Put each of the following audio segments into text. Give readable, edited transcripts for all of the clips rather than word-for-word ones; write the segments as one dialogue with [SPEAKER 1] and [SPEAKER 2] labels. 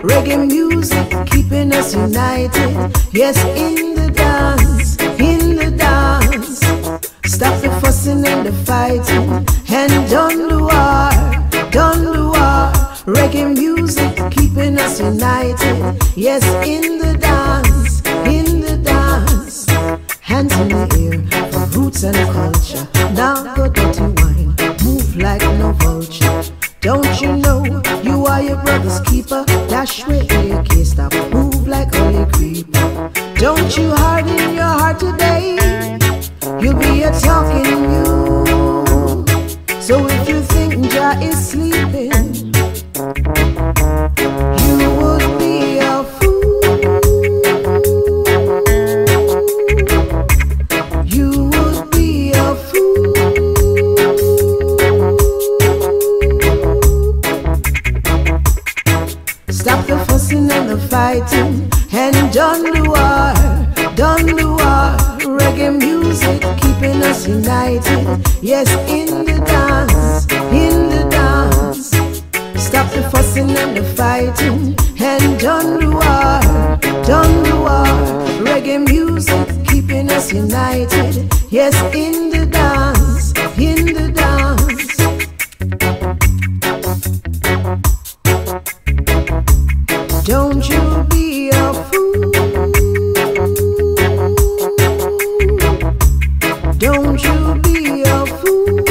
[SPEAKER 1] Reggae music keeping us united. Yes, in the dance, in the dance. Stop the fussing and the fighting, and done the war, done the war. Reggae music keeping us united. Yes, in the dance, in the dance. Hands in the air for roots and culture. Now go dirty wine, move like no vulture. Don't you know you are your brother's keeper? Dash where AK stop, move like holy creeper. Don't you harden your heart today, you'll be a talking you. So if you think Jah is sleeping, you would be a fool. You would be a fool. Stop the fussing and the fighting, and done the war, done the war. Reggae music keeping us united. Yes, in the dance, in the dance. Stop the fussing and the fighting, and done the war, done the war. Reggae music keeping us united. Yes, in the dance, in the dance. Don't you be a fool. Don't you be a fool.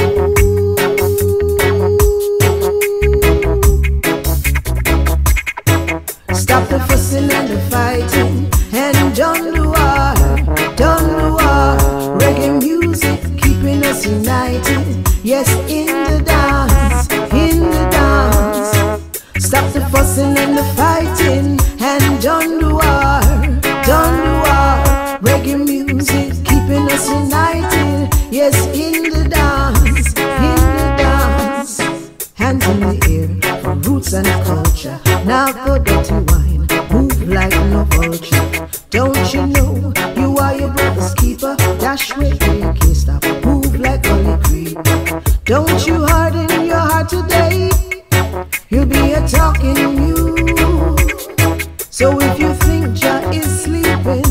[SPEAKER 1] Stop the fussing and the fighting, and done the war, done the war. Reggae music keeping us united. Yes, in the dance, in the dance. Stop the fussing and the fighting, and done the war, done the war. Reggae music keeping us united. Yes, in the dance, in the dance. Hands in the air for roots and culture. Now go dirty wine, move like no vulture. Don't you know you are your brother's keeper? Dash where AK stop, move like holy creeper. Don't you harden your heart today, you'll be a talking you. So if you think Jah is sleeping,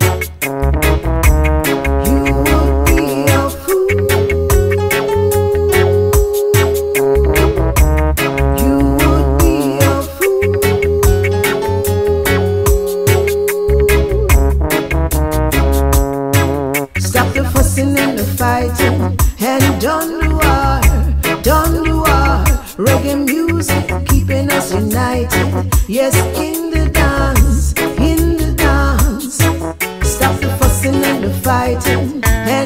[SPEAKER 1] you would be a fool. You would be a fool. Stop the fussing and the fighting, and done the war, done the war. Reggae music keeping us united. Yes, in the dance, in the dance. Stop the fussing and the fighting, and